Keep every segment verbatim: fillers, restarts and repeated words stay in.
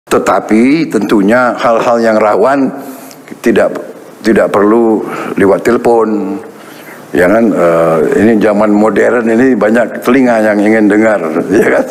Tetapi tentunya hal-hal yang rawan tidak tidak perlu lewat telepon. Ya kan, uh, ini zaman modern ini banyak telinga yang ingin dengar, ya kan?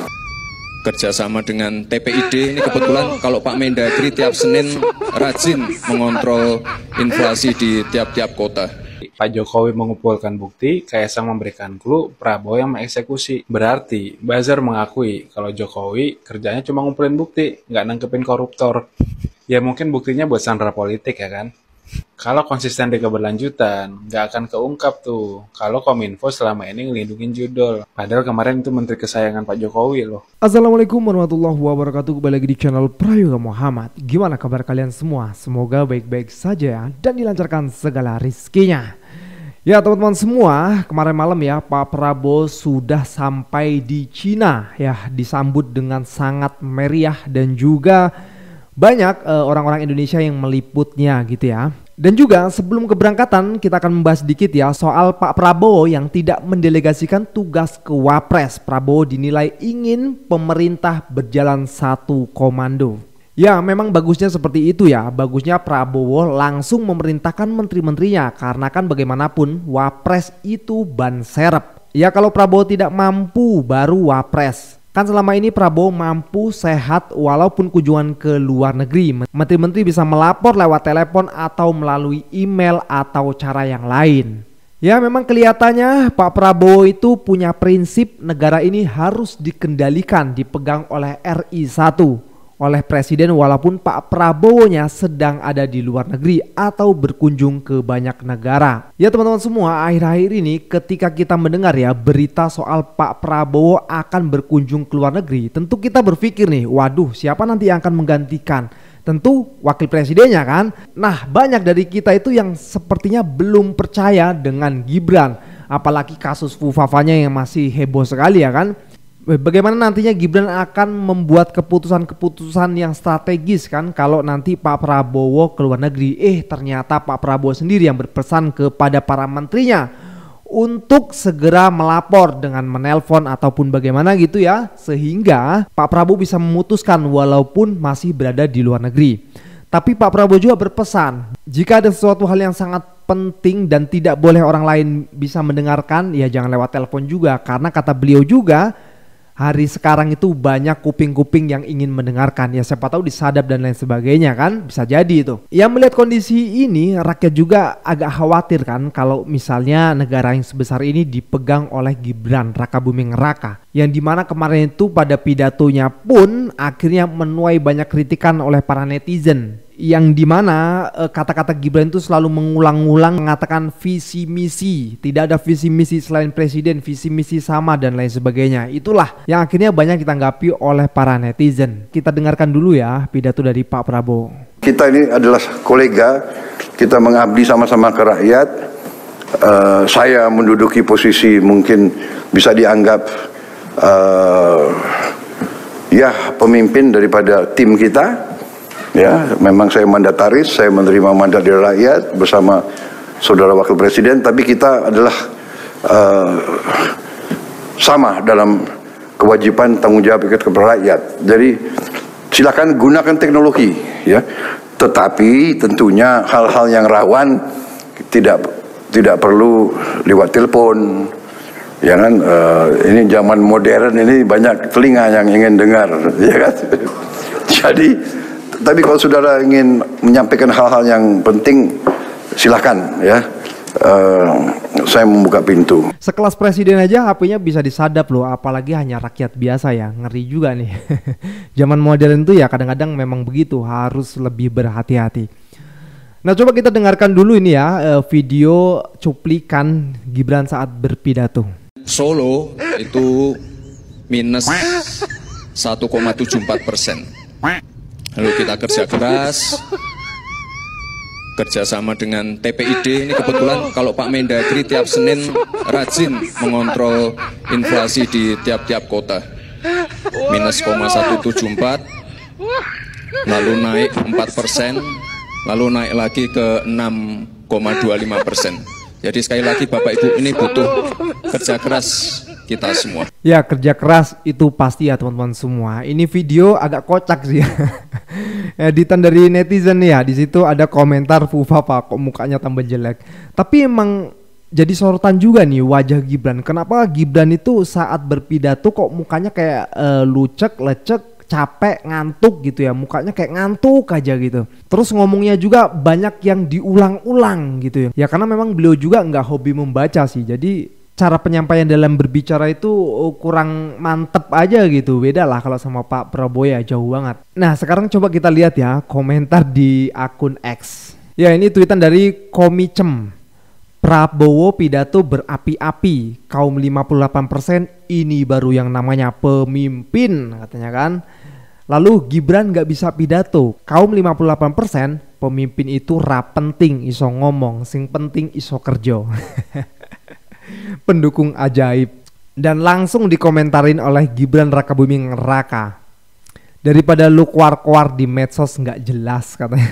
Kerjasama dengan T P I D ini kebetulan kalau Pak Mendagri tiap Senin rajin mengontrol inflasi di tiap-tiap kota. Pak Jokowi mengumpulkan bukti, Kaisang memberikan clue, Prabowo yang mengeksekusi. Berarti buzzer mengakui kalau Jokowi kerjanya cuma ngumpulin bukti, nggak nangkepin koruptor. Ya mungkin buktinya buat sandera politik ya kan? Kalau konsisten di keberlanjutan, nggak akan keungkap tuh. Kalau Kominfo selama ini ngelindungin judul. Padahal kemarin itu menteri kesayangan Pak Jokowi loh. Assalamualaikum warahmatullahi wabarakatuh. Kembali lagi di channel Prayoga Muhammad. Gimana kabar kalian semua? Semoga baik-baik saja ya, dan dilancarkan segala rizkinya. Ya teman-teman semua, kemarin malam ya Pak Prabowo sudah sampai di Cina ya, disambut dengan sangat meriah dan juga banyak orang-orang uh, Indonesia yang meliputnya gitu ya. Dan juga sebelum keberangkatan kita akan membahas sedikit ya soal Pak Prabowo yang tidak mendelegasikan tugas ke Wapres. Prabowo dinilai ingin pemerintah berjalan satu komando. Ya memang bagusnya seperti itu ya. Bagusnya Prabowo langsung memerintahkan menteri-menterinya, karena kan bagaimanapun Wapres itu ban serep. Ya kalau Prabowo tidak mampu baru Wapres. Kan selama ini Prabowo mampu sehat walaupun kunjungan ke luar negeri. Menteri-menteri bisa melapor lewat telepon atau melalui email atau cara yang lain. Ya memang kelihatannya Pak Prabowo itu punya prinsip negara ini harus dikendalikan, dipegang oleh R I satu. Oleh Presiden walaupun Pak Prabowo-nya sedang ada di luar negeri atau berkunjung ke banyak negara. Ya teman-teman semua, akhir-akhir ini ketika kita mendengar ya berita soal Pak Prabowo akan berkunjung ke luar negeri, tentu kita berpikir nih, waduh siapa nanti yang akan menggantikan? Tentu wakil presidennya kan. Nah banyak dari kita itu yang sepertinya belum percaya dengan Gibran. Apalagi kasus Fufafanya yang masih heboh sekali ya kan. Bagaimana nantinya Gibran akan membuat keputusan-keputusan yang strategis kan kalau nanti Pak Prabowo ke luar negeri. Eh ternyata Pak Prabowo sendiri yang berpesan kepada para menterinya untuk segera melapor dengan menelpon ataupun bagaimana gitu ya, sehingga Pak Prabowo bisa memutuskan walaupun masih berada di luar negeri. Tapi Pak Prabowo juga berpesan, jika ada sesuatu hal yang sangat penting dan tidak boleh orang lain bisa mendengarkan, ya jangan lewat telepon juga, karena kata beliau juga hari sekarang itu banyak kuping-kuping yang ingin mendengarkan. Ya siapa tahu disadap dan lain sebagainya kan, bisa jadi itu. Ya melihat kondisi ini rakyat juga agak khawatir kan kalau misalnya negara yang sebesar ini dipegang oleh Gibran Rakabuming Raka, yang dimana kemarin itu pada pidatonya pun akhirnya menuai banyak kritikan oleh para netizen, yang dimana e, kata-kata Gibran itu selalu mengulang-ulang mengatakan visi misi, tidak ada visi misi selain presiden, visi misi sama dan lain sebagainya. Itulah yang akhirnya banyak ditanggapi oleh para netizen. Kita dengarkan dulu ya pidato dari Pak Prabowo. Kita ini adalah kolega, kita mengabdi sama-sama ke rakyat. uh, Saya menduduki posisi mungkin bisa dianggap uh, ya pemimpin daripada tim kita. Ya, memang saya mandataris, saya menerima mandat dari rakyat bersama saudara wakil presiden, tapi kita adalah uh, sama dalam kewajiban tanggung jawab ikat kepada rakyat. Jadi silakan gunakan teknologi ya, tetapi tentunya hal-hal yang rawan tidak tidak perlu lewat telepon. Ya kan, uh, ini zaman modern ini banyak telinga yang ingin dengar, ya kan. Jadi tapi kalau saudara ingin menyampaikan hal-hal yang penting, silakan ya. Uh, saya membuka pintu. Sekelas presiden aja H P-nya bisa disadap loh, apalagi hanya rakyat biasa ya. Ngeri juga nih. Zaman modern itu ya kadang-kadang memang begitu, harus lebih berhati-hati. Nah coba kita dengarkan dulu ini ya video cuplikan Gibran saat berpidato. Solo itu minus satu koma tujuh empat persen. Lalu kita kerja keras, kerjasama dengan T P I D ini kebetulan kalau Pak Mendagri tiap Senin rajin mengontrol inflasi di tiap-tiap kota. Minus koma satu tujuh empat, lalu naik empat persen, lalu naik lagi ke enam koma dua lima persen. Jadi sekali lagi Bapak Ibu ini butuh kerja keras kita semua. Ya, kerja keras itu pasti ya teman-teman semua. Ini video agak kocak sih. Editan dari netizen ya. Di situ ada komentar Fufafa kok mukanya tambah jelek. Tapi emang jadi sorotan juga nih wajah Gibran. Kenapa Gibran itu saat berpidato kok mukanya kayak uh, lucek, lecek, capek, ngantuk gitu ya. Mukanya kayak ngantuk aja gitu. Terus ngomongnya juga banyak yang diulang-ulang gitu ya. Ya karena memang beliau juga nggak hobi membaca sih. Jadi cara penyampaian dalam berbicara itu kurang mantep aja gitu. Beda lah kalau sama Pak Prabowo ya, jauh banget. Nah sekarang coba kita lihat ya komentar di akun X. Ya ini tweetan dari Komicem. Prabowo pidato berapi-api, kaum lima puluh delapan persen ini baru yang namanya pemimpin katanya kan. Lalu Gibran gak bisa pidato, kaum lima puluh delapan persen pemimpin itu ra penting iso ngomong, sing penting iso kerja. Pendukung ajaib. Dan langsung dikomentarin oleh Gibran Rakabuming Raka. Daripada lu kuar-kuar di medsos gak jelas katanya.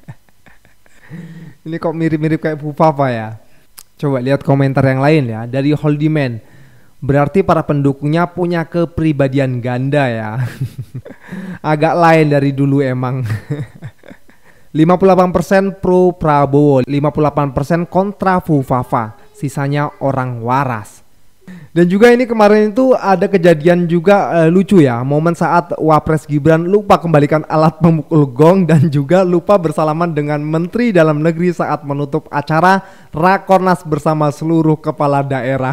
Ini kok mirip-mirip kayak Fufafa ya. Coba lihat komentar yang lain ya. Dari Holdiman. Berarti para pendukungnya punya kepribadian ganda ya. Agak lain dari dulu emang. lima puluh delapan persen pro Prabowo, lima puluh delapan persen kontra Fufafa. Sisanya orang waras. Dan juga ini kemarin itu ada kejadian juga uh, lucu ya. Momen saat Wapres Gibran lupa kembalikan alat pemukul gong dan juga lupa bersalaman dengan Menteri Dalam Negeri saat menutup acara Rakornas bersama seluruh kepala daerah.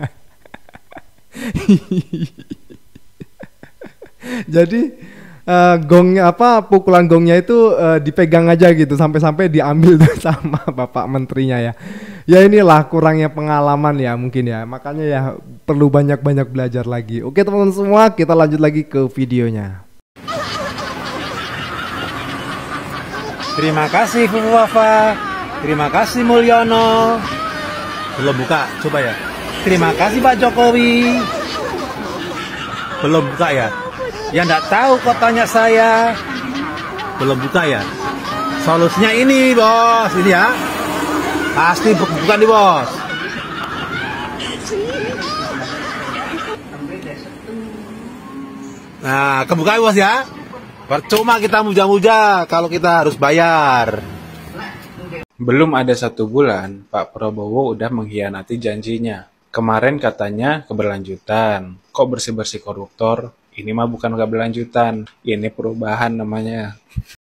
Jadi uh, gongnya apa pukulan gongnya itu uh, dipegang aja gitu sampai-sampai diambil sama Bapak Menterinya ya. Ya inilah kurangnya pengalaman ya mungkin ya. Makanya ya perlu banyak-banyak belajar lagi. Oke teman-teman semua, kita lanjut lagi ke videonya. Terima kasih Fufafa. Terima kasih Mulyono. Belum buka, coba ya. Terima kasih Pak Jokowi. Belum buka ya. Ya enggak tahu kok tanya saya. Belum buka ya. Solusinya ini bos, ini ya. Pasti bukan nih bos. Nah, kebuka bos ya. Percuma kita muja-muja kalau kita harus bayar. Belum ada satu bulan, Pak Prabowo udah mengkhianati janjinya. Kemarin katanya keberlanjutan. Kok bersih-bersih koruptor? Ini mah bukan keberlanjutan. Ini perubahan namanya.